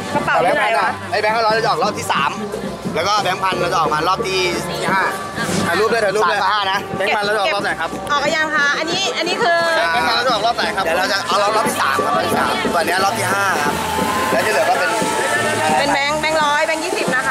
กระเป๋าที่ไหนวะไอ้แบงค์500เราจะออกรอบที่3แล้วก็แบงค์พันเราจะออกมารอบที่5ถ่ายรูปด้วยถ่ายรูปด้วย5นะแบงค์พันเราจะออกรอบไหนครับออกกันยังคะอันนี้คือแบงค์พันเราจะออกรอบไหนครับเดี๋ยวเราจะเอารอบที่3ครับรอบที่3ส่วนนี้รอบที่5ครับแล้วที่เหลือก็เป็นเป็นแบงค์100แบงค์20นะคะ